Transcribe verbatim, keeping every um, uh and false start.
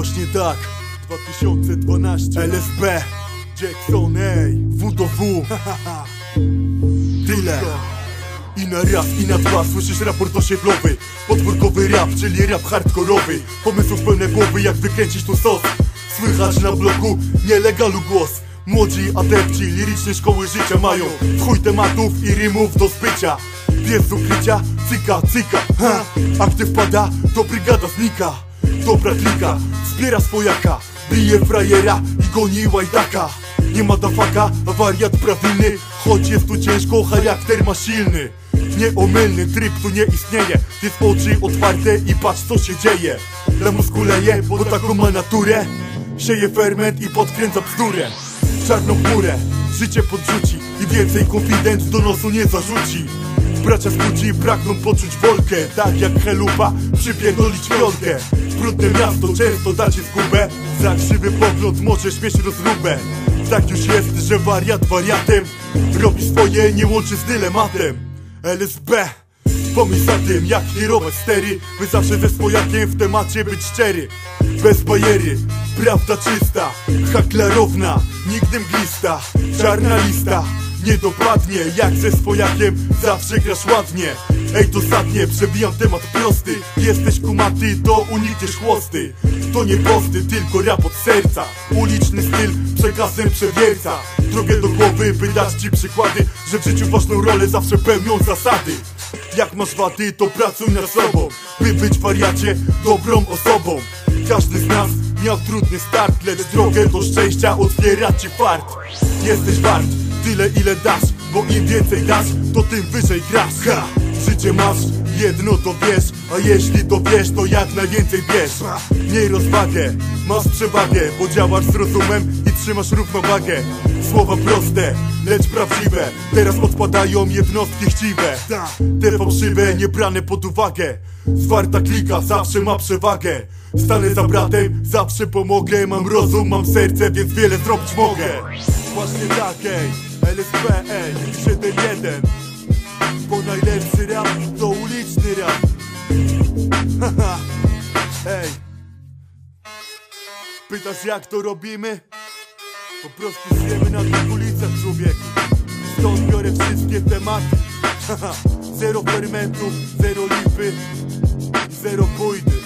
właśnie tak. Dwa tysiące dwanaście L S B Jackson, ej, W do W. Tyle. I na raz, i na dwa słyszysz raport osiedlowy. Podwórkowy rap, czyli rap hardkorowy. Pomysłów pełne głowy, jak wykręcić tu sos. Słychać na bloku nielegalu głos. Młodzi adepci lirycznej szkoły życia mają w chuj tematów i rymów do zbycia. Pies z ukrycia, cyka, cyka, ha. A gdy wpada, to brygada znika. Dobra klika, wspiera swojaka, bije frajera i goni łajdaka. Nie ma dafaka, a wariat prawilny. Choć jest tu ciężko, charakter ma silny. Nieomylny tryb tu nie istnieje. Ty z oczy otwarte i patrz co się dzieje. Dla mózgu leje, bo taką ma naturę. Sieje ferment i podkręca bzdurę. Czarną chmurę, życie podrzuci i więcej konfident do nosu nie zarzuci. Bracia z Gucci pragną poczuć wolkę, tak jak Helupa przypierdolić piątkę. Brudne miasto często da ci zgubę. Za krzywy pogląd możesz mieć rozróbę. Tak już jest, że wariat wariatem robi swoje, nie łączy z dylematem. L S B, pomyśl za tym, jak kierować stery, by zawsze ze swojakiem w temacie być szczery. Bez bajery, prawda czysta, haklarowna, nigdy mglista. Czarna lista nie dopadnie, jak ze swojakiem zawsze grasz ładnie. Ej, dosadnie, przebijam temat prosty. Jesteś kumaty, to unikniesz chłosty. To nie posty, tylko rap od serca. Uliczny styl przekazem przewierca. Drogę do głowy, by dać ci przykłady, że w życiu ważną rolę zawsze pełnią zasady. Jak masz wady, to pracuj nad sobą, by być wariacie dobrą osobą. Każdy z nas miał trudny start, lecz drogę do szczęścia otwiera ci fart. Jesteś wart tyle ile dasz, bo im więcej dasz, to tym wyżej grasz. Ha! Życie masz, jedno to wiesz, a jeśli to wiesz, to jak najwięcej bierz. Miej rozwagę, masz przewagę, bo działasz z rozumem i trzymasz równowagę. Słowa proste, lecz prawdziwe, teraz odpadają jednostki chciwe. Te fałszywe, nie brane pod uwagę. Zwarta klika zawsze ma przewagę. Stanę za bratem, zawsze pomogę. Mam rozum, mam serce, więc wiele zrobić mogę. Właśnie tak, ej, L S B, ej, siedem jeden. Bo najlepszy rap to uliczny rap. Haha, ej. Pytasz jak to robimy? Po prostu żyjemy na tych ulicach, człowieku. Stąd biorę wszystkie tematy. Haha, zero fermentów, zero lipy, zero pójdy.